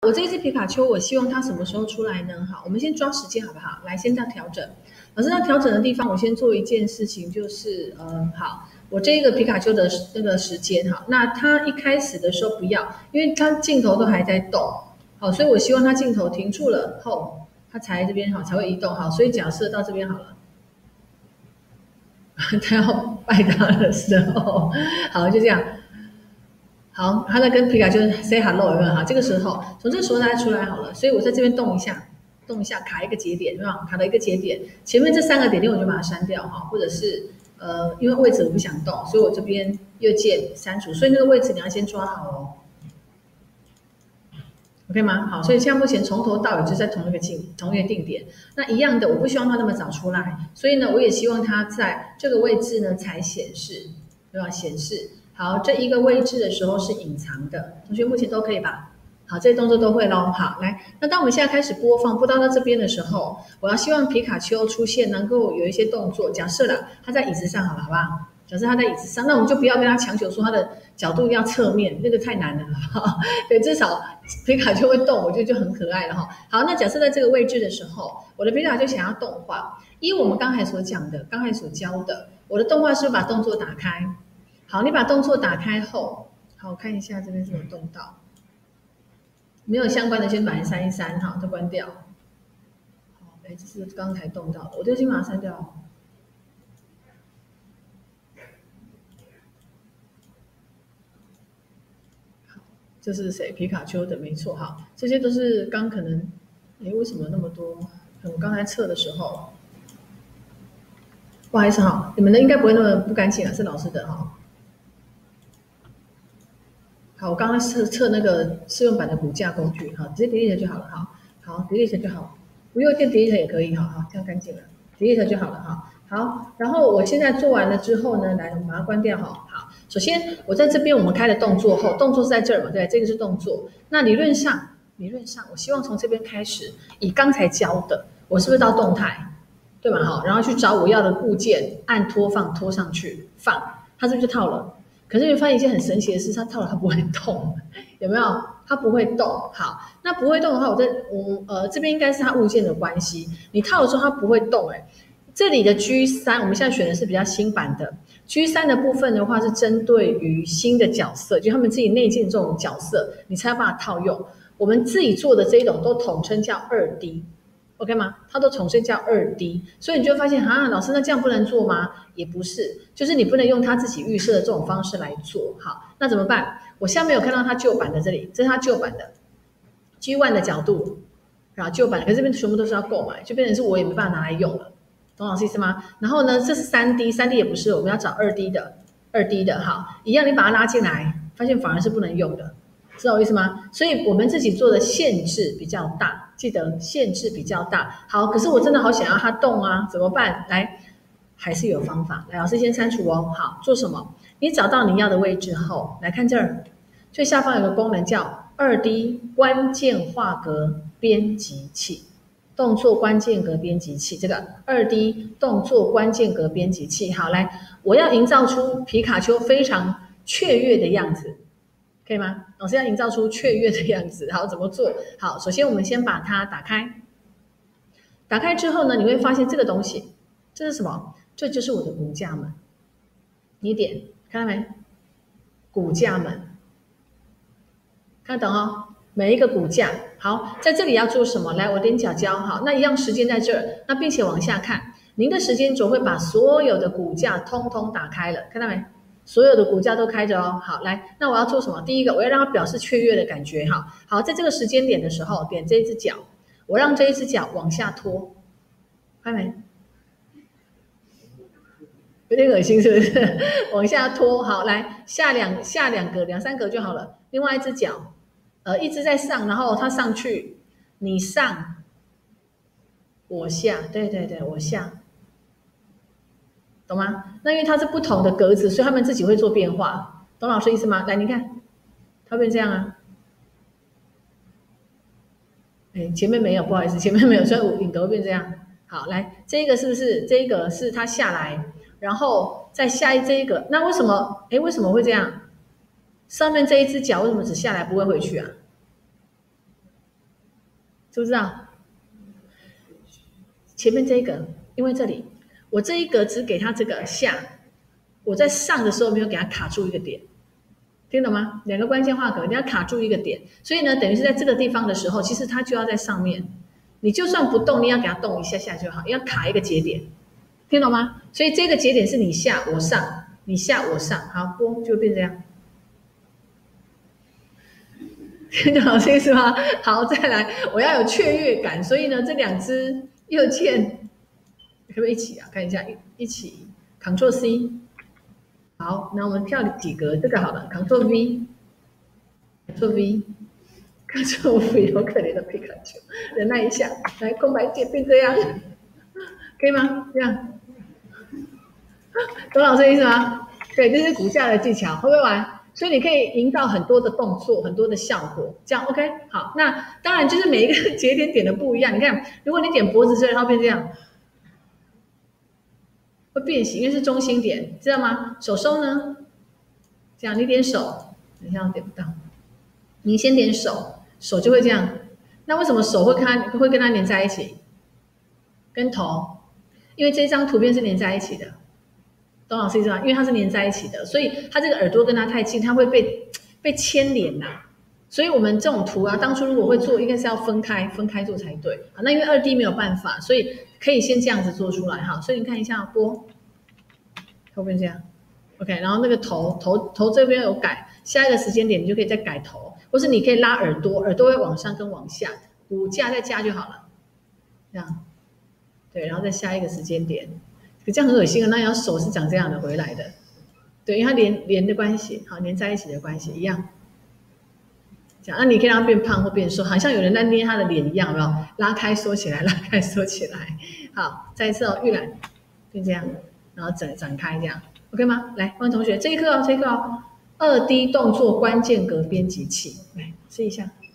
我这一只皮卡丘，我希望它什么时候出来呢？好，我们先抓时间好不好？来，先到调整。老师，那调整的地方，我先做一件事情，就是好，我这个皮卡丘的那个时间哈，那它一开始的时候不要，因为它镜头都还在动，好，所以我希望它镜头停住了后，它才这边好才会移动，好，所以假设到这边好了。他要拜他的时候，好，就这样。好，他在跟皮卡丘 say hello 有没有？好，这个时候从这个时候他出来好了，所以我在这边动一下，动一下，卡一个节点，有没有？卡了一个节点，前面这3个点点我就把它删掉哈，或者是因为位置我不想动，所以我这边右键删除，所以那个位置你要先抓好哦。OK 吗？好，所以现在目前从头到尾就在同一个定点。那一样的，我不希望它那么早出来，所以呢，我也希望它在这个位置呢才显示，对吧？显示好，这一个位置的时候是隐藏的。同学目前都可以吧？好，这些动作都会咯。好，来，那当我们现在开始播放到这边的时候，我要希望皮卡丘出现能够有一些动作。假设了它在椅子上，好了，好不好？假设他在椅子上，那我们就不要跟他强求说他的角度要侧面，那个太难了，对，至少皮卡丘会动，我觉得就很可爱了哈。好，那假设在这个位置的时候，我的皮卡丘想要动画，依我们刚才所讲的，刚才所教的，我的动画是把动作打开。好，你把动作打开后，好，我看一下这边是有动到，没有相关的先把它删一删哈，再关掉。好，这是刚才动到的，我就先把它删掉。这是谁？皮卡丘的，没错哈。这些都是刚可能，为什么那么多？我刚才测的时候，不好意思哈，你们的应该不会那么不干净啊，是老师的哈。好，我刚刚测那个试用版的骨架工具，好，直接 delete 就好了，好 delete 就好，不用电 delete 也可以，好，这样干净了 ，delete 就好了哈。好，然后我现在做完了之后呢，来，我们把它关掉哈。好，首先我在这边我们开了动作后，动作是在这儿嘛，对，这个是动作。那理论上，我希望从这边开始，以刚才教的，我是不是到动态，对吧？好，然后去找我要的部件，按拖放拖上去放，它是不是就套了？可是你发现一件很神奇的事，它套了它不会动，有没有？它不会动。好，那不会动的话，这边应该是它物件的关系，你套的时候它不会动，这里的 G3， 我们现在选的是比较新版的 G3 的部分的话，是针对于新的角色，就他们自己内建这种角色，你才要把它套用。我们自己做的这一种都统称叫2D。OK 吗？它都统称叫2D，所以你就会发现啊，老师那这样不能做吗？也不是，就是你不能用他自己预设的这种方式来做。好，那怎么办？我下面有看到它旧版的这里，这是它旧版的 G1 的角度，然后旧版的，可是这边全部都是要购买，就变成是我也没办法拿来用了，懂老师意思吗？然后呢，这是3D 也不是，我们要找2D 的，好，一样你把它拉进来，发现反而是不能用的。知道我意思吗？所以我们自己做的限制比较大，记得限制比较大。好，可是我真的好想要它动啊，怎么办？来，还是有方法。来，老师先删除哦。好，做什么？你找到你要的位置后，来看这儿，最下方有个功能叫2D 关键画格编辑器，动作关键格编辑器，这个2D 动作关键格编辑器。好，来，我要营造出皮卡丘非常雀跃的样子。可以吗？老师要营造出雀跃的样子，好，怎么做？好，首先我们先把它打开。打开之后呢，你会发现这个东西，这是什么？这就是我的骨架们。你点，看到没？骨架们，看懂哦。每一个骨架，好，在这里要做什么？来，我点角胶，好，那一样时间在这儿，那并且往下看，您的时间轴会把所有的骨架通通打开了，看到没？所有的骨架都开着哦。好，来，那我要做什么？第一个，我要让它表示雀跃的感觉。好，在这个时间点的时候，点这一只脚，我让这一只脚往下拖，看没？有点恶心，是不是？往下拖。好，来下两格、2、3格就好了。另外一只脚，一直在上，然后它上去，你上，我下，对，我下。懂吗？那因为它是不同的格子，所以他们自己会做变化，懂老师意思吗？来，你看，它变这样啊。前面没有，不好意思，前面没有，所以影格会变这样。好，来，这个是不是？这个是它下来，然后再下这一个，那为什么？为什么会这样？上面这一只脚为什么只下来不会回去啊？ 知不知道？前面这一个，因为这里我这一格只给它这个下，我在上的时候没有给它卡住一个点，听懂吗？两个关键画格你要卡住一个点，所以呢，等于是在这个地方的时候，其实它就要在上面。你就算不动，你要给它动一下下就好，要卡一个节点，听懂吗？所以这个节点是你下我上，你下我上，好，波就变这样。听懂老师意思吗？好，再来，我要有雀跃感，所以呢，这两只右键可不可以一起啊？看一下，一起 Ctrl C。好，那我们跳几格，这个好了 ，Ctrl V，Ctrl V，Ctrl V， 好可怜的皮卡丘，忍耐一下，来空白键变这样，可以吗？这样，懂老师的意思吗？对，这是骨架的技巧，会不会玩？所以你可以营造很多的动作，很多的效果，这样 OK。好，那当然就是每一个节点点的不一样。你看，如果你点脖子这里，它会变这样，会变形，因为是中心点，知道吗？手收呢，这样你点手，等一下我点不到，你先点手，手就会这样。那为什么手会跟它连在一起？跟头，因为这张图片是连在一起的。懂老师意思吗？因为它是连在一起的，所以它这个耳朵跟它太近，它会被牵连呐。所以我们这种图啊，当初如果会做，应该是要分开做才对啊。那因为2D 没有办法，所以可以先这样子做出来哈。所以你看一下波，后面这样 ，OK。然后那个头这边有改，下一个时间点你就可以再改头，或是你可以拉耳朵，耳朵会往上跟往下，骨架再加就好了，这样。对，然后再下一个时间点。可这样很恶心啊！那要手是长这样的回来的，对，因为它连的关系，好，连在一起的关系一样。这样，那你可以让它变胖或变瘦，好像有人在捏他的脸一样，有没有？拉开缩起来，拉开缩起来。好，再一次哦，预览变这样，然后展开这样 ，OK 吗？来，欢迎同学，这一课哦，2D 动作关键格编辑器，来试一下。